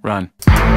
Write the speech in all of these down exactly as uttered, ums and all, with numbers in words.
Run.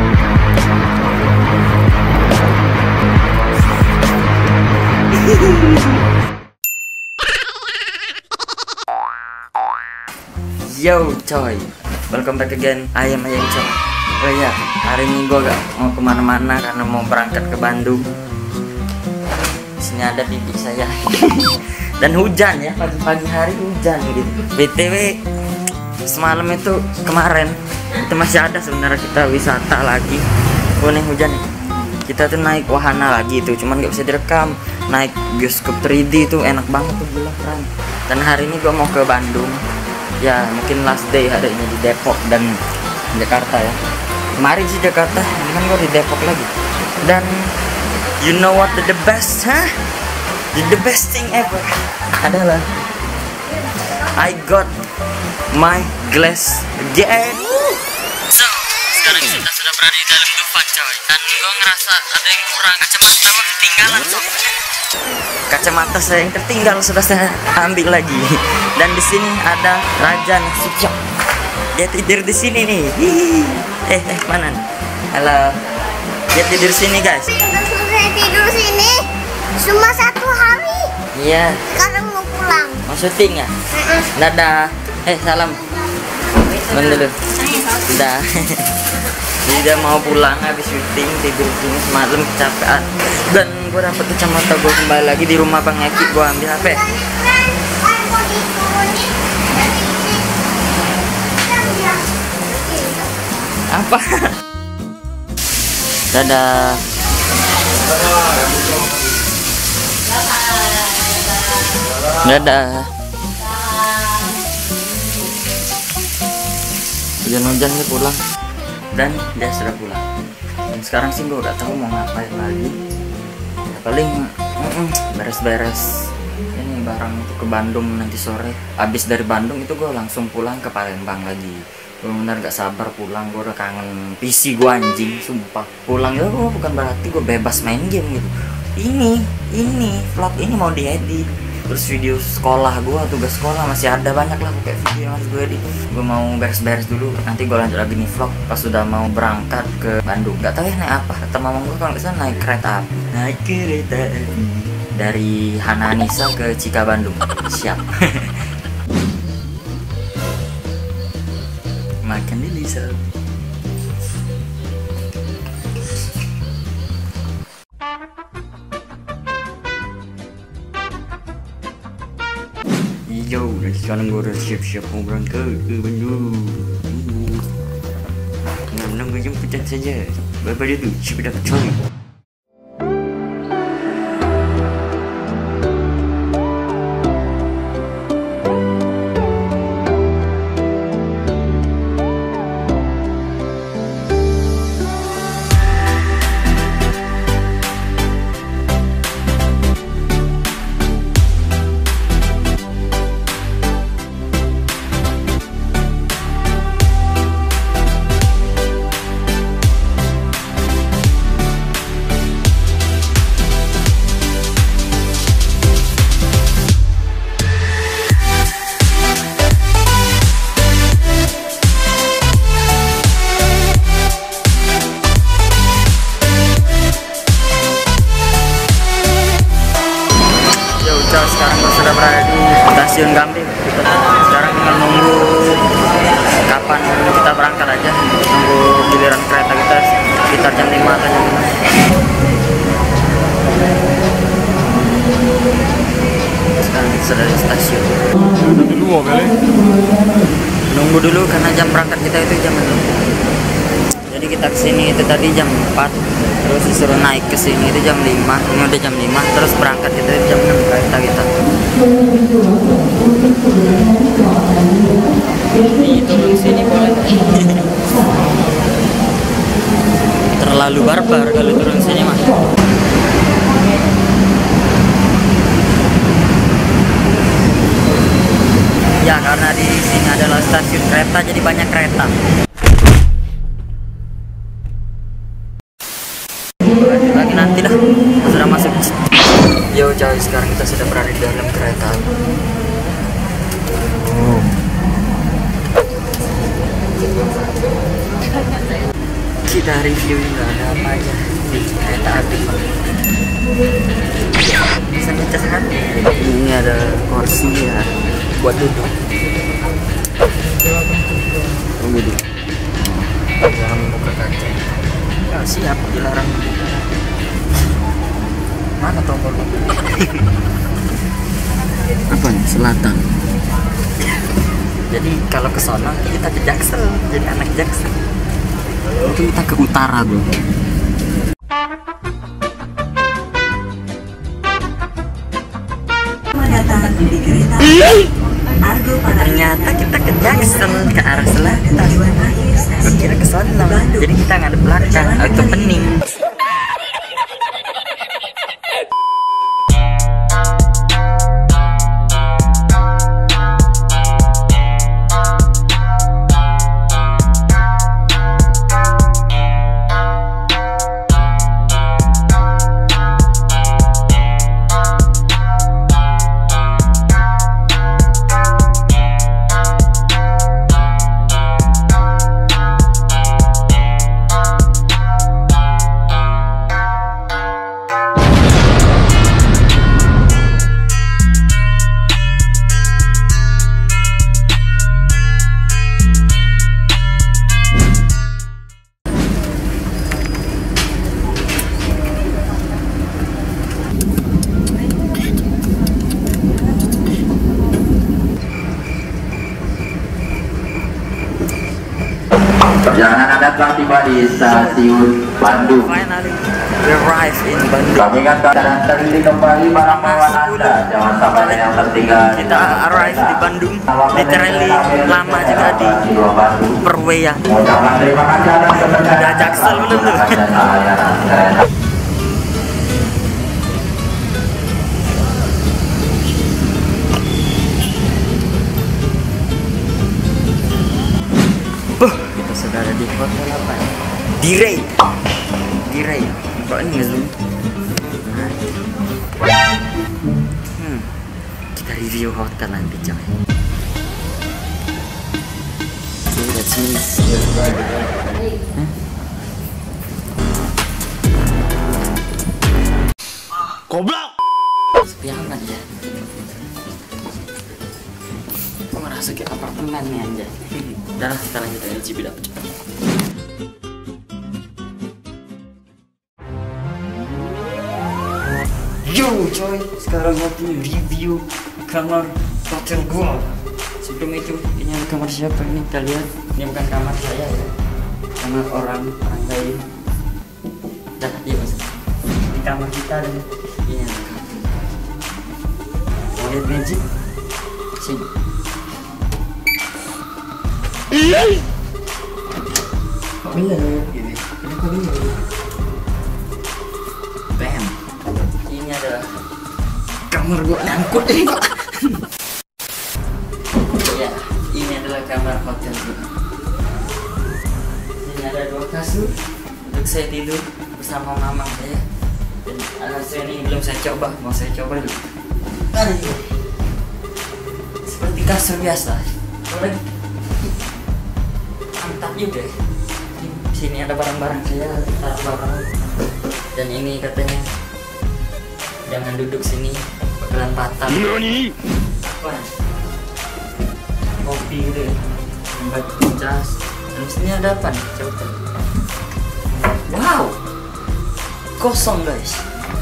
Yo coy, welcome back again. I am Ayam coy. Oh ya, hari ini gue gak mau kemana-mana karena mau berangkat ke Bandung. Sini ada bibi saya. Dan hujan ya, pagi-pagi hari hujan gitu. B T W semalam itu kemarin itu masih ada sebenarnya kita wisata lagi. Oh nih hujan nih. Kita tuh naik wahana lagi itu, cuman gak bisa direkam. Naik bioskop tiga D itu enak banget tuh, gila keren. Dan hari ini gue mau ke Bandung. Ya mungkin last day hari ini di Depok dan Jakarta ya. Kemarin sih Jakarta, ini kan gue di Depok lagi. Dan you know what the, the best, huh? The, the best thing ever adalah I got my glass again. So sekarang kita sudah berada di dalam Dufan coy. Dan gue ngerasa ada yang kurang, kacamata gue ketinggalan coy. Kacamata saya yang tertinggal sudah saya ambil lagi. Dan di sini ada Raja Nasution. Dia tidur di sini nih. Hihi. Eh, eh mana? Nih? Halo. Dia tidur sini guys. Saya tidur sini cuma satu hari. Iya. Sekarang mau pulang. Mau syuting ya? Uh-uh. Dadah. Eh salam. Bang dulu. Udah. Jadi dia mau pulang habis syuting, tidur sini semalam kecapean. Dan gue dapet kacamata gue kembali lagi di rumah Bang Eki. Gue ambil H P. Apa? Dadah. Dadah. Hujan-hujan nih pulang. Dan dia sudah pulang. Dan sekarang sih gue gak tahu mau ngapain lagi. Ya, paling beres-beres ini barang itu ke Bandung nanti sore. Abis dari Bandung itu gue langsung pulang ke Palembang lagi. Gue bener gak sabar pulang, gue udah kangen P C gue anjing, sumpah. Pulang ya gue bukan berarti gue bebas main game gitu. Ini, ini, vlog ini mau diedit. Terus video sekolah gue, tugas sekolah masih ada banyak lah kayak video yang harus gue edit. Gue mau beres-beres dulu, nanti gue lanjut lagi nih vlog pas sudah mau berangkat ke Bandung. Gak tahu ya naik apa, kata mama gue kalau misalnya naik kereta api. Naik kereta api dari Hananisa ke Cikabandung. Siap. Makan di Lisa. Yo, dan sekarang gue udah siap-siap mau berangkat ke Bandung. Menunggu jemputan saja. Bye-bye dulu, cipidak coy. Sekarang kita sudah berada di stasiun Gambir. Kita sekarang tinggal nunggu kapan kita berangkat aja. Nunggu giliran kereta kita sekitar jam lima atau jam lima. Sekarang kita sudah di stasiun. Dulu kali. Nunggu dulu karena jam berangkat kita itu jam enam. Jadi kita kesini itu tadi jam empat, terus disuruh naik ke sini itu jam lima, ini udah jam lima, terus berangkat itu jam enam kereta kita. Itu di sini boleh. Terlalu barbar kalau turun sini mah. Ya karena di sini adalah stasiun kereta jadi banyak kereta. Lagi nanti dah sudah masuk. Yo coy, sekarang kita sudah berada di dalam kereta. kita review nggak ada apa aja kereta api. Bisa ngecas hati. Ini ada kursi ya buat duduk. Tunggu dulu. Jangan buka kaca. Ya, siap dilarang. Mana tombol? Apa nih? Selatan. Jadi kalau ke sana kita ke Jaksel, jadi anak Jaksel. Mungkin kita ke utara, bro. Ternyata kita ke Jaksel, ke arah selatan. Kira ke sana, jadi kita nggak ada belakang atau pening. Perjalanan Anda telah tiba di stasiun Bandung. Finally, we arrive in Bandung. Kami ingatkan dan terlindungi kembali barang bawaan Anda. Jangan sampai ada yang tertinggal. Kita arrive di Bandung, literally lama juga di Perweya. Ucapkan terima kasih atas kepercayaan. Udah Jaksel belum tuh? Buh, kita sudah ada di hotel apa ya? Diray. Diray. Kok ini ngezoom? Hmm. Kita review hotel nanti, coy. So that's means. Huh? Goblok. Sepi amat ya. Kok ngerasa kayak apartemen nih anjay. Udah lah, kita lanjut aja Cibidap cepat. Yo coy, sekarang waktu review kamar hotel gua. Sebelum itu, ini kamar siapa ini? Kita lihat, ini bukan kamar saya ya. Kamar orang, orang lain. Dah, iya mas. Di kamar kita dan ini ada kamar. Mau lihat magic? Sini. Kok bener gini? Ini kok bener? Bam. Ini adalah kamar gua nyangkut ini kok. Ya, ini adalah kamar hotel gua. Ini ada dua kasur untuk saya tidur bersama mama saya. Dan anak saya ini belum saya coba, mau saya coba dulu. Aduh. Seperti kasur biasa. Boleh. Mantap juga. Di sini ada barang-barang saya, taruh barang. Dan ini katanya jangan duduk sini, bakalan patah. Apa? Kopi gitu ya. Batu cas. Dan sini ada apa nih? Coba. Wow. Kosong guys.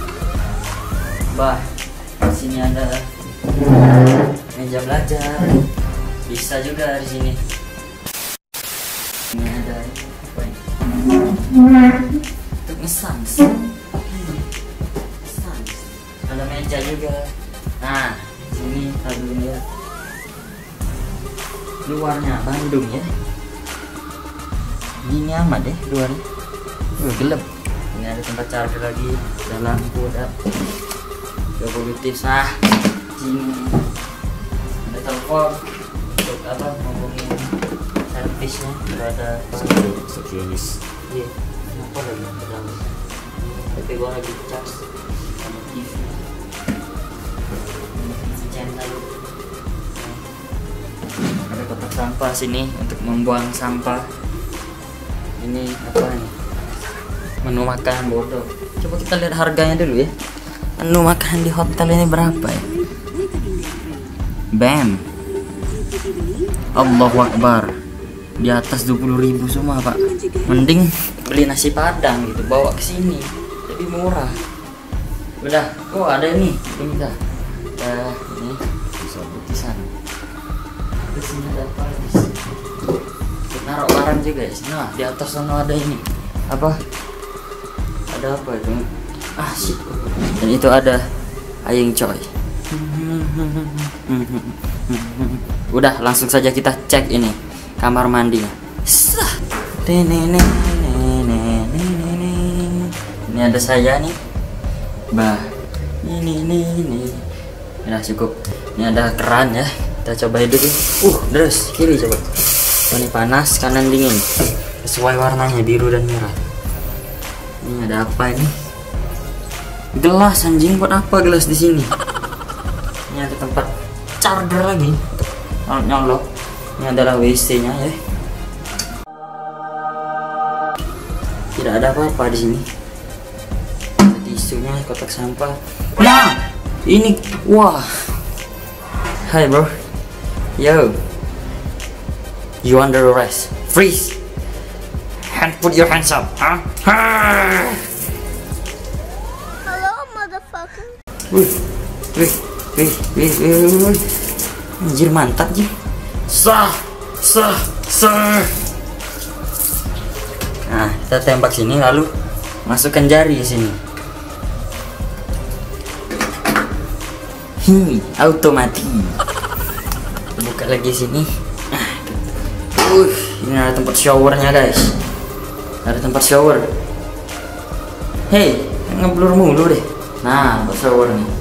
Bah. Di sini ada meja belajar. Bisa juga di sini. Ini ada apa ini? Untuk ngesans. Ngesans. Ada meja juga. Nah, sini kalau lihat luarnya Bandung ya. Gini amat deh luarnya. Uh, gelap. Ini ada tempat charger lagi. Ada lampu, ada Bluetooth. Nah, sini ada telepon untuk apa? Ngomongin servisnya. Ada Sejenis. iya, apa lagi dalam tapi gua lagi charge sama T V channel. Ada kotak sampah sini untuk membuang sampah. Ini apa nih? menu makan bodoh. Coba kita lihat harganya dulu ya. Menu makan di hotel ini berapa ya? Bam. Allahu Akbar. Di atas dua puluh ribu semua, Pak. Mending beli nasi padang gitu, bawa ke sini. Lebih murah. Udah, oh ada ini. Ini dah. Uh, ini putisan. Di sini ada apa? Naruh barang juga ya. Nah, di atas sana ada ini. Apa? Ada apa itu? Ah, sih. Dan itu ada Ayeng Coy. Udah, langsung saja kita cek ini kamar mandinya. Ini ada saya nih. Bah. Ini ini ini. Udah cukup. Ini ada keran ya. Kita coba dulu. Uh, terus kiri coba. Ini panas, kanan dingin. Sesuai warnanya biru dan merah. Ini ada apa ini? Gelas anjing, buat apa gelas di sini? Ini ada tempat charger lagi. Nyolok. Ini adalah W C-nya ya. Tidak ada apa-apa di sini. Ada tisunya, kotak sampah. Nah, ini wah. Hai bro. Yo. You under arrest. Freeze. Hand, put your hands up. Huh? Hello, motherfucker. Wih, wih, wih, wih, wih, wih. Anjir mantap sih. Sah, sah, sah. Nah, kita tembak sini lalu masukkan jari sini. Hi, otomatis. Buka lagi sini. Uh, ini ada tempat showernya guys. Ada tempat shower. Hey, ngeblur mulu deh. Nah, tempat shower nih.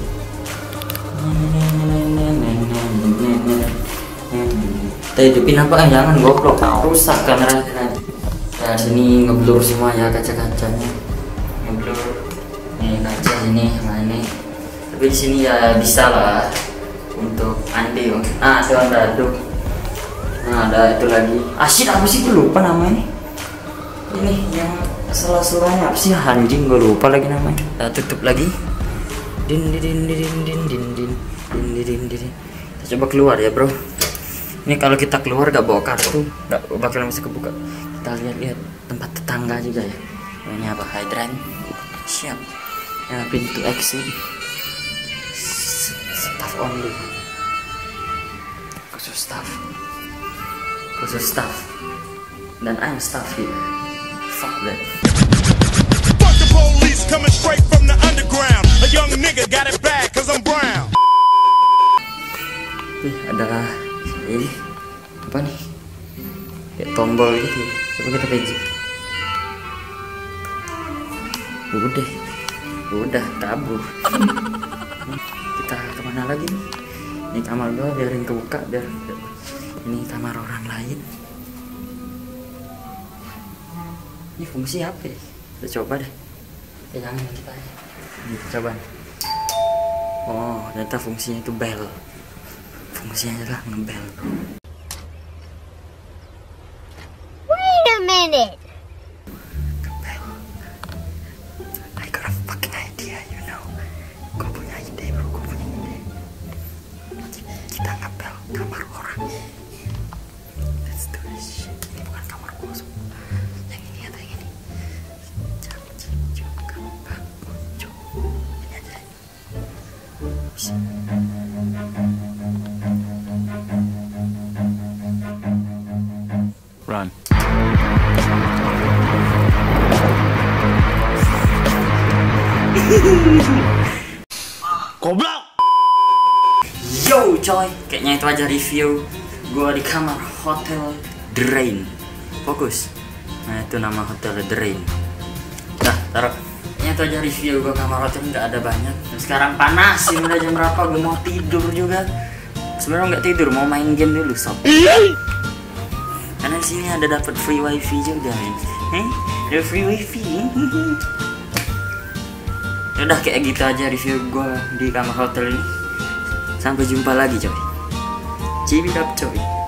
Kita hidupin apa? Jangan goblok, rusak kamera. Nah, sini ngeblur semua ya kaca-kacanya. Ngeblur. Nih kaca sini, mana ini? Tapi di sini ya bisa lah untuk mandi. Ah, itu ada aduk. Nah, ada itu lagi. Asyik apa sih, gue lupa namanya. Ini yang sela-selanya apa sih, anjing gue lupa lagi namanya. Kita tutup lagi. Din din din din din din din din din din. Kita coba keluar ya bro. Ini kalau kita keluar gak bawa kartu, gak bakal bisa kebuka. Kita lihat-lihat tempat tetangga juga ya. Ini apa, hydran. Siap. Ya, pintu exit. Staff only. Khusus staff. Khusus staff. Dan I'm staff here. Fuck that. Fuck the police coming straight from the underground. A young nigga got it bad cause I'm brown. Ih, ada ini apa nih? Kayak tombol gitu. Coba kita pencet. Udah, udah kabur. Kita kemana lagi nih? Ini kamar gua, biarin kebuka biar. Ini kamar orang lain. Ini fungsi apa ya? Kita coba deh. Pegangan kita aja. Ini coba. Oh, ternyata fungsinya itu bel. Fungsinya adalah ngebel. Wait a minute. Ngebel. I got a fucking idea, you know. Gue punya ide bro, gue punya ide. Kita ngebel kamar orang. Let's do this shit. Ini bukan kamar gue. Yang ini atau yang ini? Jam, jam, jam, gampang, jam. Ini aja. Bisa. Run. Goblok. Yo coy, kayaknya itu aja review gua di kamar hotel Drain. Fokus. Nah itu nama hotel Drain. Nah taruh. Kayaknya itu aja review gua kamar hotel, nggak ada banyak. Dan sekarang panas, ini udah jam berapa? Gua mau tidur juga. Sebenarnya nggak tidur, mau main game dulu sob. Karena di sini ada dapat free wifi juga, men. Eh, ada free wifi. Udah kayak gitu aja review gua di kamar hotel ini. Sampai jumpa lagi coy. Cibidap coy.